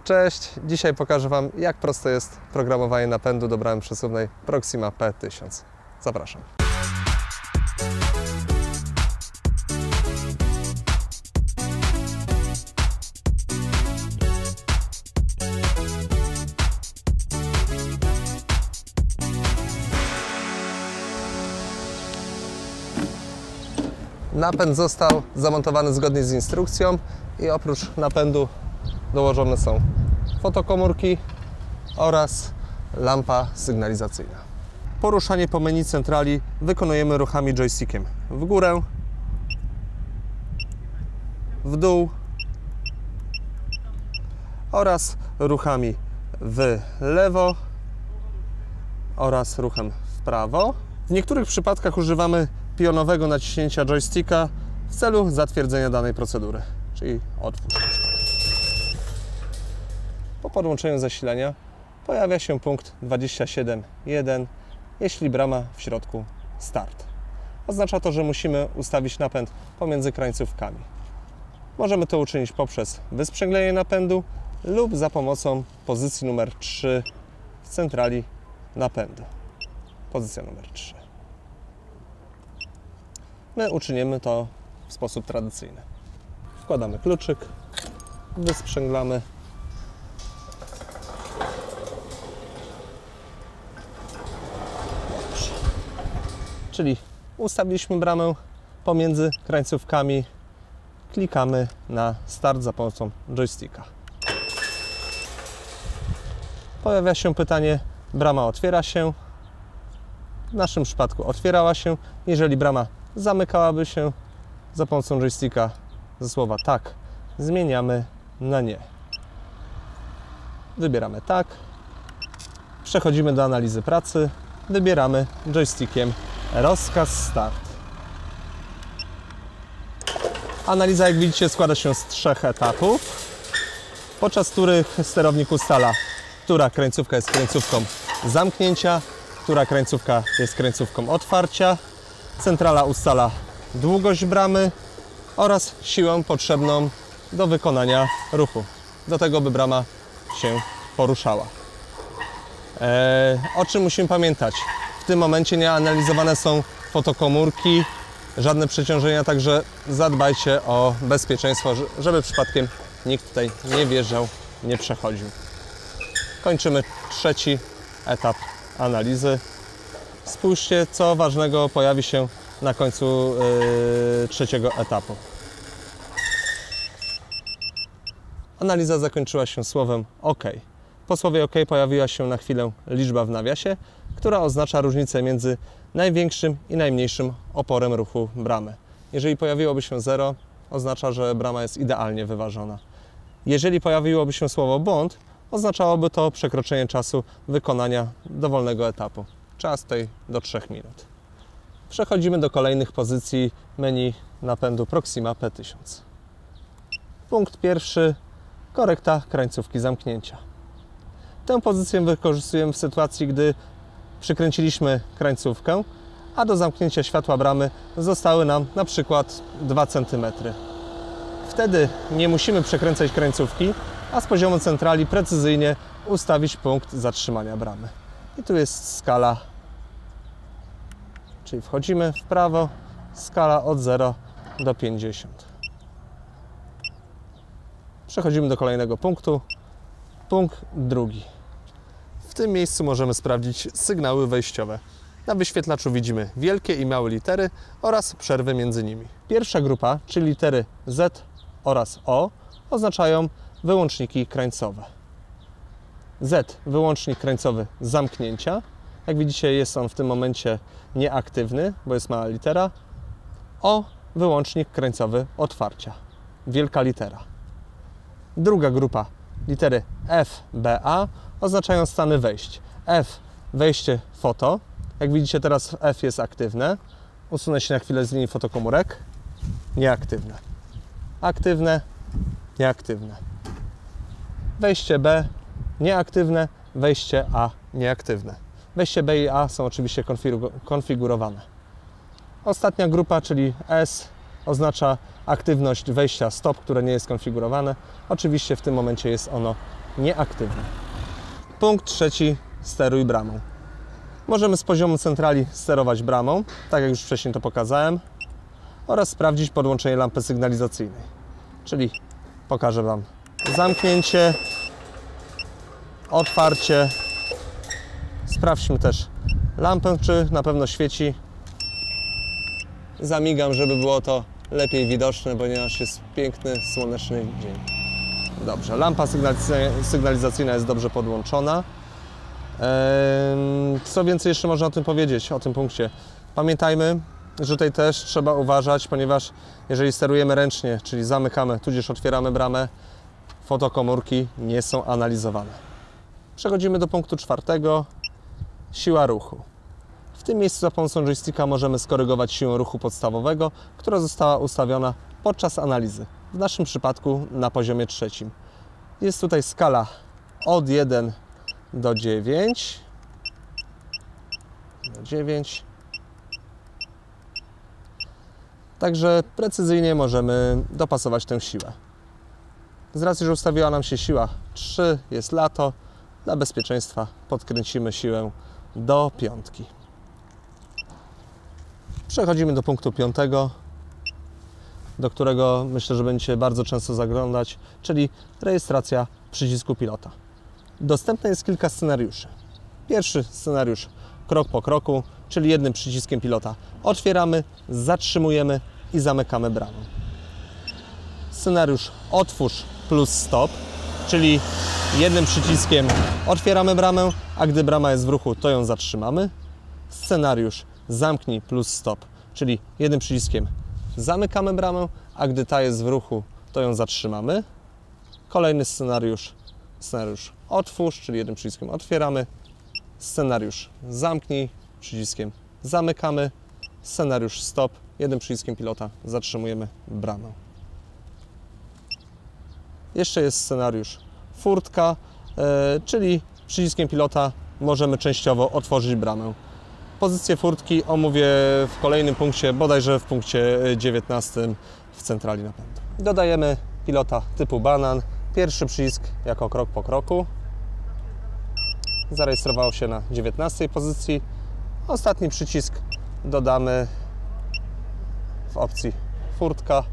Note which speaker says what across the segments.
Speaker 1: Cześć! Dzisiaj pokażę Wam, jak proste jest programowanie napędu do bramy przesuwnej Proxima P1000. Zapraszam. Napęd został zamontowany zgodnie z instrukcją i oprócz napędu dołożone są fotokomórki oraz lampa sygnalizacyjna. Poruszanie po menu centrali wykonujemy ruchami joystickiem w górę, w dół oraz ruchami w lewo oraz ruchem w prawo. W niektórych przypadkach używamy pionowego naciśnięcia joysticka w celu zatwierdzenia danej procedury, czyli otwórz. Po podłączeniu zasilania pojawia się punkt 27.1, jeśli brama w środku start. Oznacza to, że musimy ustawić napęd pomiędzy krańcówkami. Możemy to uczynić poprzez wysprzęglenie napędu lub za pomocą pozycji numer 3 w centrali napędu. Pozycja numer 3. My uczynimy to w sposób tradycyjny. Wkładamy kluczyk, wysprzęglamy. Dobrze. Czyli ustawiliśmy bramę pomiędzy krańcówkami, klikamy na start za pomocą joysticka. Pojawia się pytanie, brama otwiera się. W naszym przypadku otwierała się. Jeżeli brama zamykałaby się, za pomocą joysticka ze słowa tak zmieniamy na nie. Wybieramy tak. Przechodzimy do analizy pracy. Wybieramy joystickiem rozkaz start. Analiza, jak widzicie, składa się z 3 etapów, podczas których sterownik ustala, która krańcówka jest krańcówką zamknięcia, która krańcówka jest krańcówką otwarcia. Centrala ustala długość bramy oraz siłę potrzebną do wykonania ruchu, do tego, by brama się poruszała. O czym musimy pamiętać? W tym momencie nie analizowane są fotokomórki, żadne przeciążenia, także zadbajcie o bezpieczeństwo, żeby przypadkiem nikt tutaj nie wjeżdżał, nie przechodził. Kończymy 3. etap analizy. Spójrzcie, co ważnego pojawi się na końcu 3. etapu. Analiza zakończyła się słowem OK. Po słowie OK pojawiła się na chwilę liczba w nawiasie, która oznacza różnicę między największym i najmniejszym oporem ruchu bramy. Jeżeli pojawiłoby się 0, oznacza, że brama jest idealnie wyważona. Jeżeli pojawiłoby się słowo błąd, oznaczałoby to przekroczenie czasu wykonania dowolnego etapu. Czas tutaj do 3 minut. Przechodzimy do kolejnych pozycji menu napędu Proxima P1000. Punkt 1. Korekta krańcówki zamknięcia. Tę pozycję wykorzystujemy w sytuacji, gdy przykręciliśmy krańcówkę, a do zamknięcia światła bramy zostały nam na przykład 2 cm. Wtedy nie musimy przekręcać krańcówki, a z poziomu centrali precyzyjnie ustawić punkt zatrzymania bramy. I tu jest skala, czyli wchodzimy w prawo, skala od 0 do 50. Przechodzimy do kolejnego punktu. Punkt 2. W tym miejscu możemy sprawdzić sygnały wejściowe. Na wyświetlaczu widzimy wielkie i małe litery oraz przerwy między nimi. Pierwsza grupa, czyli litery Z oraz O, oznaczają wyłączniki krańcowe. Z, wyłącznik krańcowy zamknięcia. Jak widzicie, jest on w tym momencie nieaktywny, bo jest mała litera. O, wyłącznik krańcowy otwarcia. Wielka litera. Druga grupa, litery F, B, A, oznaczają stany wejść. F, wejście foto. Jak widzicie, teraz F jest aktywne. Usunę się na chwilę z linii fotokomórek. Nieaktywne. Aktywne, nieaktywne. Wejście B, nieaktywne. Wejście A, nieaktywne. Wejście B i A są oczywiście konfigurowane. Ostatnia grupa, czyli S, oznacza aktywność wejścia stop, które nie jest konfigurowane. Oczywiście w tym momencie jest ono nieaktywny. Punkt trzeci, steruj bramą. Możemy z poziomu centrali sterować bramą, tak jak już wcześniej to pokazałem, oraz sprawdzić podłączenie lampy sygnalizacyjnej. Czyli pokażę Wam zamknięcie, otwarcie. Sprawdźmy też lampę, czy na pewno świeci. Zamigam, żeby było to lepiej widoczne, ponieważ jest piękny, słoneczny dzień. Dobrze, lampa sygnalizacyjna jest dobrze podłączona. Co więcej jeszcze można o tym powiedzieć, o tym punkcie? Pamiętajmy, że tutaj też trzeba uważać, ponieważ jeżeli sterujemy ręcznie, czyli zamykamy, tudzież otwieramy bramę, fotokomórki nie są analizowane. Przechodzimy do punktu czwartego. Siła ruchu. W tym miejscu za pomocą joysticka możemy skorygować siłę ruchu podstawowego, która została ustawiona podczas analizy. W naszym przypadku na poziomie trzecim. Jest tutaj skala od 1 do 9. Także precyzyjnie możemy dopasować tę siłę. Z racji, że ustawiła nam się siła 3, jest lato, dla bezpieczeństwa podkręcimy siłę do 5. Przechodzimy do punktu 5, do którego myślę, że będziecie bardzo często zaglądać, czyli rejestracja przycisku pilota. Dostępne jest kilka scenariuszy. Pierwszy scenariusz krok po kroku, czyli jednym przyciskiem pilota otwieramy, zatrzymujemy i zamykamy bramę. Scenariusz otwórz plus stop, czyli jednym przyciskiem otwieramy bramę, a gdy brama jest w ruchu, to ją zatrzymamy. Scenariusz zamknij plus stop, czyli jednym przyciskiem zamykamy bramę, a gdy ta jest w ruchu, to ją zatrzymamy. Kolejny scenariusz otwórz, czyli jednym przyciskiem otwieramy. Scenariusz zamknij, przyciskiem zamykamy. Scenariusz stop, jednym przyciskiem pilota zatrzymujemy bramę. Jeszcze jest scenariusz furtka, czyli przyciskiem pilota możemy częściowo otworzyć bramę. Pozycję furtki omówię w kolejnym punkcie, bodajże w punkcie 19 w centrali napędu. Dodajemy pilota typu banan. Pierwszy przycisk jako krok po kroku. Zarejestrował się na 19 pozycji. Ostatni przycisk dodamy w opcji furtka.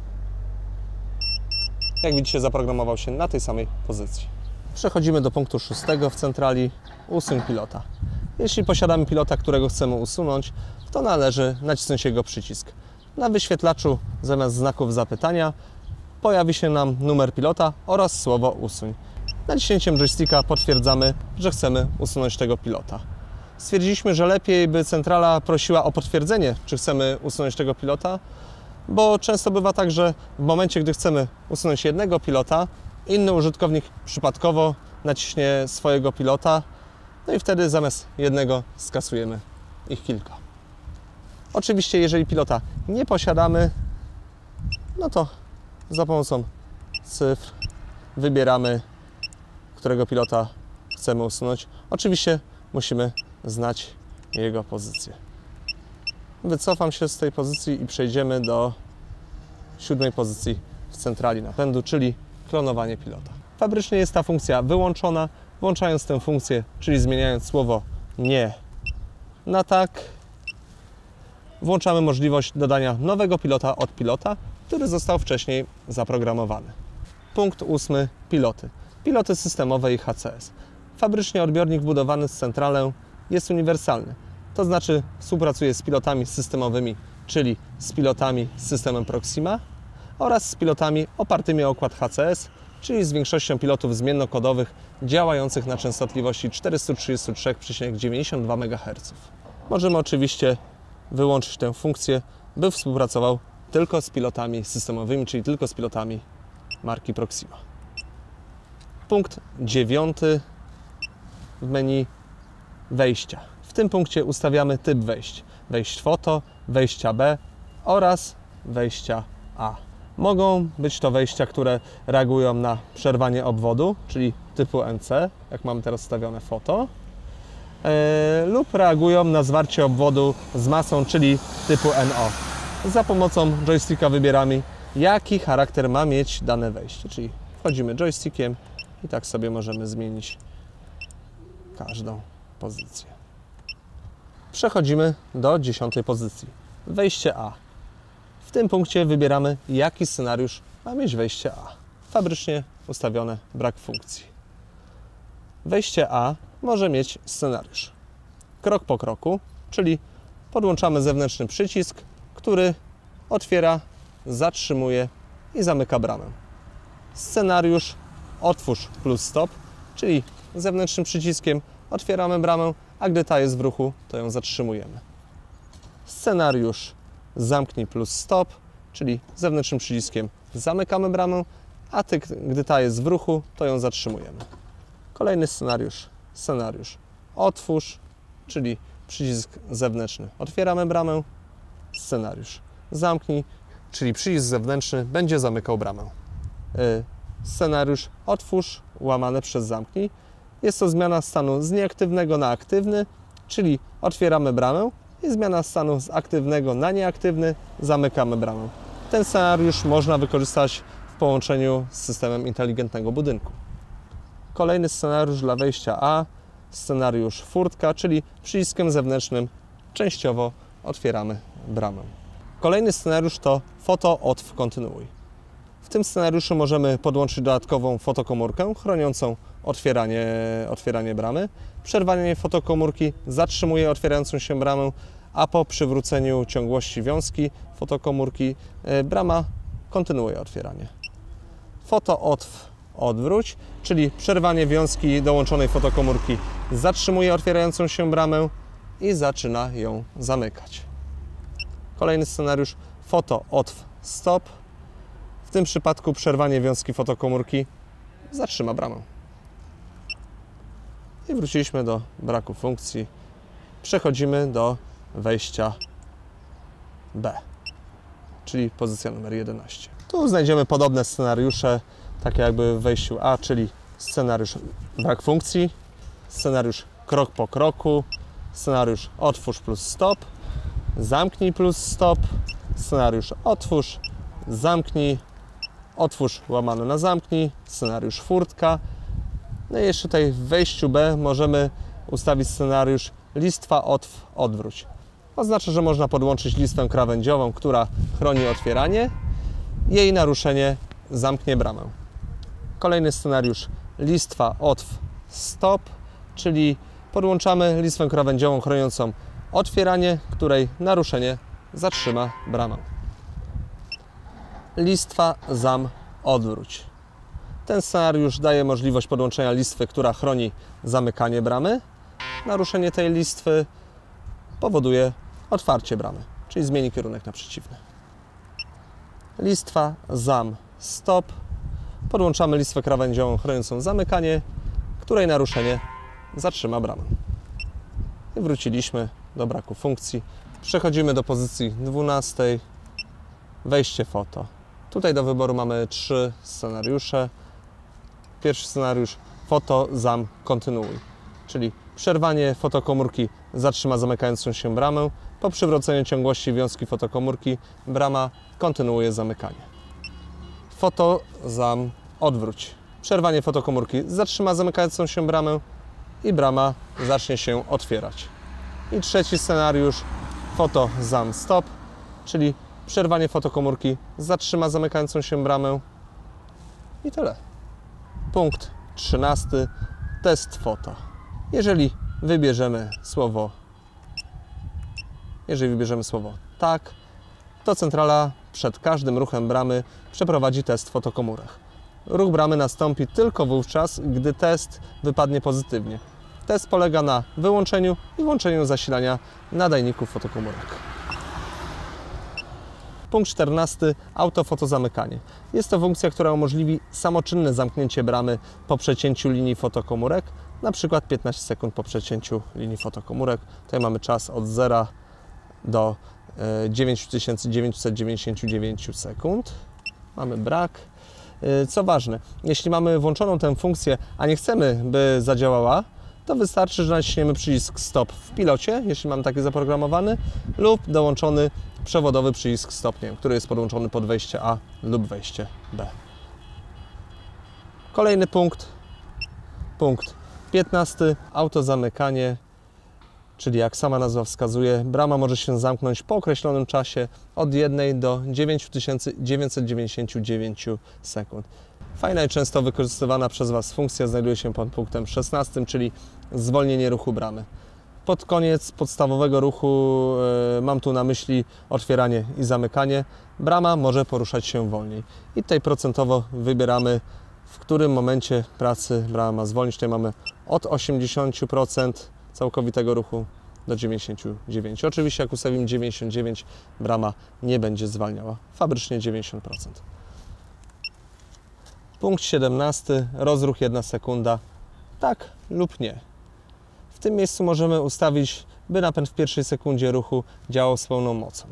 Speaker 1: Jak widzicie, zaprogramował się na tej samej pozycji. Przechodzimy do punktu 6 w centrali. Usuń pilota. Jeśli posiadamy pilota, którego chcemy usunąć, to należy nacisnąć jego przycisk. Na wyświetlaczu zamiast znaków zapytania pojawi się nam numer pilota oraz słowo usuń. Naciśnięciem joysticka potwierdzamy, że chcemy usunąć tego pilota. Stwierdziliśmy, że lepiej by centrala prosiła o potwierdzenie, czy chcemy usunąć tego pilota, bo często bywa tak, że w momencie, gdy chcemy usunąć jednego pilota, inny użytkownik przypadkowo naciśnie swojego pilota, no i wtedy zamiast jednego skasujemy ich kilka. Oczywiście, jeżeli pilota nie posiadamy, no to za pomocą cyfr wybieramy, którego pilota chcemy usunąć. Oczywiście musimy znać jego pozycję. Wycofam się z tej pozycji i przejdziemy do 7 pozycji w centrali napędu, czyli klonowanie pilota. Fabrycznie jest ta funkcja wyłączona. Włączając tę funkcję, czyli zmieniając słowo nie na tak, włączamy możliwość dodania nowego pilota od pilota, który został wcześniej zaprogramowany. Punkt 8. Piloty. Piloty systemowe i HCS. Fabrycznie odbiornik wbudowany z centralą jest uniwersalny, to znaczy współpracuje z pilotami systemowymi, czyli z pilotami z systemem Proxima oraz z pilotami opartymi o układ HCS, czyli z większością pilotów zmiennokodowych działających na częstotliwości 433,92 MHz. Możemy oczywiście wyłączyć tę funkcję, by współpracował tylko z pilotami systemowymi, czyli tylko z pilotami marki Proxima. Punkt 9 w menu wejścia. W tym punkcie ustawiamy typ wejść. Wejść foto, wejścia B oraz wejścia A. Mogą być to wejścia, które reagują na przerwanie obwodu, czyli typu NC, jak mamy teraz ustawione foto, lub reagują na zwarcie obwodu z masą, czyli typu NO. Za pomocą joysticka wybieramy, jaki charakter ma mieć dane wejście, czyli wchodzimy joystickiem I tak sobie możemy zmienić każdą pozycję. Przechodzimy do 10. pozycji. Wejście A. W tym punkcie wybieramy, jaki scenariusz ma mieć wejście A. Fabrycznie ustawione, brak funkcji. Wejście A może mieć scenariusz krok po kroku, czyli podłączamy zewnętrzny przycisk, który otwiera, zatrzymuje i zamyka bramę. Scenariusz otwórz plus stop, czyli zewnętrznym przyciskiem otwieramy bramę, a gdy ta jest w ruchu, to ją zatrzymujemy. Scenariusz zamknij plus stop, czyli zewnętrznym przyciskiem zamykamy bramę, a gdy ta jest w ruchu, to ją zatrzymujemy. Kolejny scenariusz otwórz, czyli przycisk zewnętrzny otwieramy bramę, scenariusz zamknij, czyli przycisk zewnętrzny będzie zamykał bramę. Scenariusz otwórz łamane przez zamknij. Jest to zmiana stanu z nieaktywnego na aktywny, czyli otwieramy bramę i zmiana stanu z aktywnego na nieaktywny, zamykamy bramę. Ten scenariusz można wykorzystać w połączeniu z systemem inteligentnego budynku. Kolejny scenariusz dla wejścia A, scenariusz furtka, czyli przyciskiem zewnętrznym częściowo otwieramy bramę. Kolejny scenariusz to foto otw kontynuuj. W tym scenariuszu możemy podłączyć dodatkową fotokomórkę chroniącą otwieranie bramy. Przerwanie fotokomórki zatrzymuje otwierającą się bramę, a po przywróceniu ciągłości wiązki fotokomórki brama kontynuuje otwieranie. Foto otw odwróć, czyli przerwanie wiązki dołączonej fotokomórki zatrzymuje otwierającą się bramę i zaczyna ją zamykać. Kolejny scenariusz foto otw stop. W tym przypadku przerwanie wiązki fotokomórki zatrzyma bramę. I wróciliśmy do braku funkcji. Przechodzimy do wejścia B, czyli pozycja numer 11. Tu znajdziemy podobne scenariusze, takie jakby w wejściu A, czyli scenariusz brak funkcji, scenariusz krok po kroku, scenariusz otwórz plus stop, zamknij plus stop, scenariusz otwórz, zamknij, otwórz łamane na zamknij, scenariusz furtka. No i jeszcze tutaj w wejściu B możemy ustawić scenariusz listwa otw odwróć. Oznacza, że można podłączyć listwę krawędziową, która chroni otwieranie. Jej naruszenie zamknie bramę. Kolejny scenariusz listwa otw stop, czyli podłączamy listwę krawędziową chroniącą otwieranie, której naruszenie zatrzyma bramę. Listwa zam odwróć. Ten scenariusz daje możliwość podłączenia listwy, która chroni zamykanie bramy. Naruszenie tej listwy powoduje otwarcie bramy, czyli zmieni kierunek na przeciwny. Listwa zam stop. Podłączamy listwę krawędziową chroniącą zamykanie, której naruszenie zatrzyma bramę. I wróciliśmy do braku funkcji. Przechodzimy do pozycji 12. Wejście foto. Tutaj do wyboru mamy 3 scenariusze. Pierwszy scenariusz foto zam kontynuuj, czyli przerwanie fotokomórki zatrzyma zamykającą się bramę. Po przywróceniu ciągłości wiązki fotokomórki brama kontynuuje zamykanie. Foto zam odwróć. Przerwanie fotokomórki zatrzyma zamykającą się bramę i brama zacznie się otwierać. I trzeci scenariusz foto zam stop, czyli przerwanie fotokomórki zatrzyma zamykającą się bramę i tyle. Punkt 13. Test foto. Jeżeli wybierzemy słowo tak, to centrala przed każdym ruchem bramy przeprowadzi test fotokomórek. Ruch bramy nastąpi tylko wówczas, gdy test wypadnie pozytywnie. Test polega na wyłączeniu i włączeniu zasilania nadajników fotokomórek. Punkt 14. Autofotozamykanie. Jest to funkcja, która umożliwi samoczynne zamknięcie bramy po przecięciu linii fotokomórek, na przykład 15 sekund po przecięciu linii fotokomórek. Tutaj mamy czas od 0 do 9999 sekund. Mamy brak. Co ważne, jeśli mamy włączoną tę funkcję, a nie chcemy, by zadziałała, to wystarczy, że naciśniemy przycisk stop w pilocie, jeśli mamy taki zaprogramowany, lub dołączony przewodowy przycisk stop, który jest podłączony pod wejście A lub wejście B. Kolejny punkt Punkt 15. Autozamykanie, czyli jak sama nazwa wskazuje, brama może się zamknąć po określonym czasie od 1 do 9999 sekund. Fajna i często wykorzystywana przez Was funkcja znajduje się pod punktem 16, czyli zwolnienie ruchu bramy. Pod koniec podstawowego ruchu mam tu na myśli otwieranie i zamykanie. Brama może poruszać się wolniej. I tutaj procentowo wybieramy, w którym momencie pracy brama ma zwolnić. Tutaj mamy od 80% całkowitego ruchu do 99%. Oczywiście jak ustawimy 99%, brama nie będzie zwalniała. Fabrycznie 90%. Punkt 17. Rozruch 1 sekunda. Tak lub nie. W tym miejscu możemy ustawić, by napęd w pierwszej sekundzie ruchu działał z pełną mocą.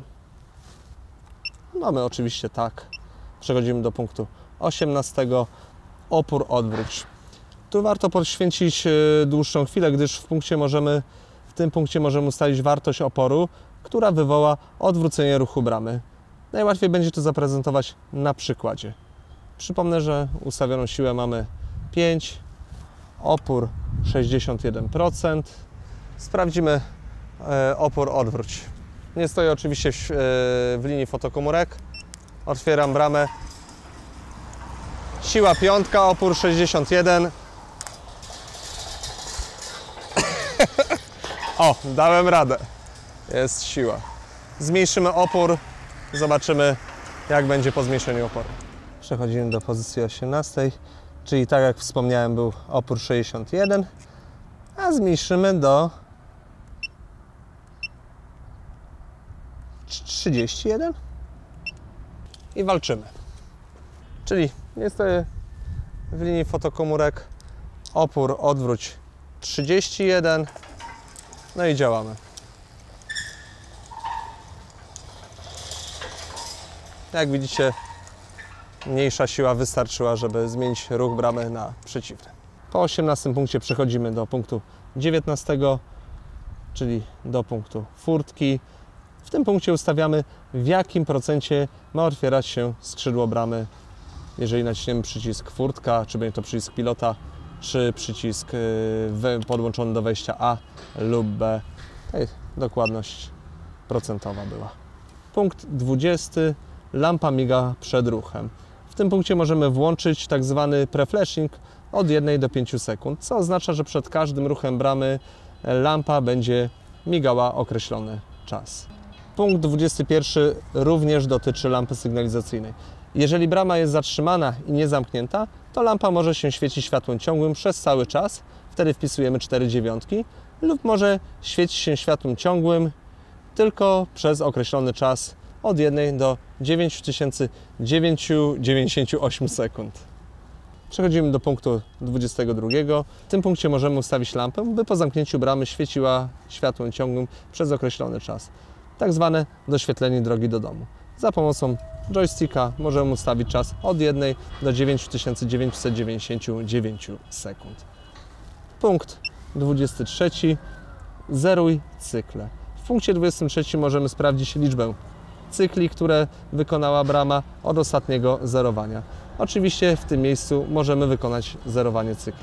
Speaker 1: Mamy oczywiście tak. Przechodzimy do punktu 18. Opór odwróć. Tu warto poświęcić dłuższą chwilę, gdyż w tym punkcie możemy ustalić wartość oporu, która wywoła odwrócenie ruchu bramy. Najłatwiej będzie to zaprezentować na przykładzie. Przypomnę, że ustawioną siłę mamy 5, opór 61%. Sprawdzimy opór odwróć. Nie stoję oczywiście w linii fotokomórek. Otwieram bramę. Siła 5, opór 61. O, dałem radę. Jest siła. Zmniejszymy opór. Zobaczymy, jak będzie po zmniejszeniu oporu. Przechodzimy do pozycji 18, czyli tak jak wspomniałem, był opór 61, a zmniejszymy do 31 i walczymy. Czyli nie stoję w linii fotokomórek, opór odwróć 31, no i działamy. Jak widzicie, mniejsza siła wystarczyła, żeby zmienić ruch bramy na przeciwny. Po 18 punkcie przechodzimy do punktu 19, czyli do punktu furtki. W tym punkcie ustawiamy, w jakim procencie ma otwierać się skrzydło bramy, jeżeli naciśniemy przycisk furtka, czy będzie to przycisk pilota, czy przycisk podłączony do wejścia A lub B. Tutaj dokładność procentowa była. Punkt 20. Lampa miga przed ruchem. W tym punkcie możemy włączyć tak zwany pre-flashing od 1 do 5 sekund, co oznacza, że przed każdym ruchem bramy lampa będzie migała określony czas. Punkt 21 również dotyczy lampy sygnalizacyjnej. Jeżeli brama jest zatrzymana i nie zamknięta, to lampa może się świecić światłem ciągłym przez cały czas, wtedy wpisujemy 4 dziewiątki, lub może świecić się światłem ciągłym tylko przez określony czas od 1 do 9998 sekund. Przechodzimy do punktu 22. W tym punkcie możemy ustawić lampę, by po zamknięciu bramy świeciła światłem ciągłym przez określony czas. Tak zwane doświetlenie drogi do domu. Za pomocą joysticka możemy ustawić czas od 1 do 9999 sekund. Punkt 23. Zeruj cykle. W punkcie 23 możemy sprawdzić liczbę cykli, które wykonała brama od ostatniego zerowania. Oczywiście w tym miejscu możemy wykonać zerowanie cykli.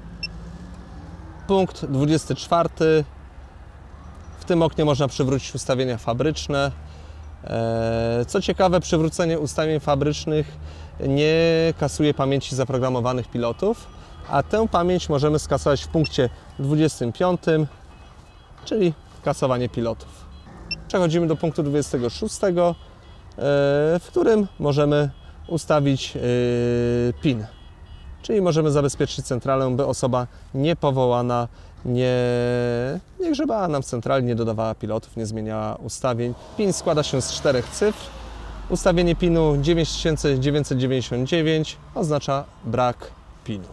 Speaker 1: Punkt 24. W tym oknie można przywrócić ustawienia fabryczne. Co ciekawe, przywrócenie ustawień fabrycznych nie kasuje pamięci zaprogramowanych pilotów, a tę pamięć możemy skasować w punkcie 25, czyli kasowanie pilotów. Przechodzimy do punktu 26, w którym możemy ustawić PIN, czyli możemy zabezpieczyć centralę, by osoba niepowołana nie grzebała nam w centrali, nie dodawała pilotów, nie zmieniała ustawień. PIN składa się z 4 cyfr. Ustawienie PIN-u 9999 oznacza brak PIN-u.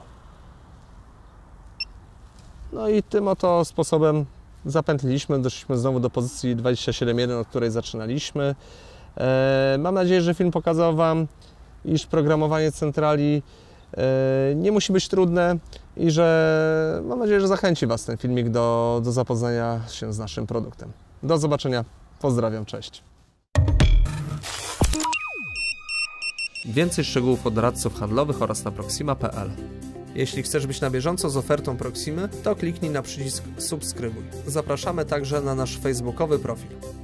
Speaker 1: No i tym oto sposobem zapętliliśmy, doszliśmy znowu do pozycji 27.1, od której zaczynaliśmy. Mam nadzieję, że film pokazał Wam, iż programowanie centrali nie musi być trudne i że mam nadzieję, że zachęci Was ten filmik do zapoznania się z naszym produktem. Do zobaczenia, pozdrawiam, cześć. Więcej szczegółów od doradców handlowych oraz na proxima.pl. Jeśli chcesz być na bieżąco z ofertą Proximy, to kliknij na przycisk subskrybuj. Zapraszamy także na nasz facebookowy profil.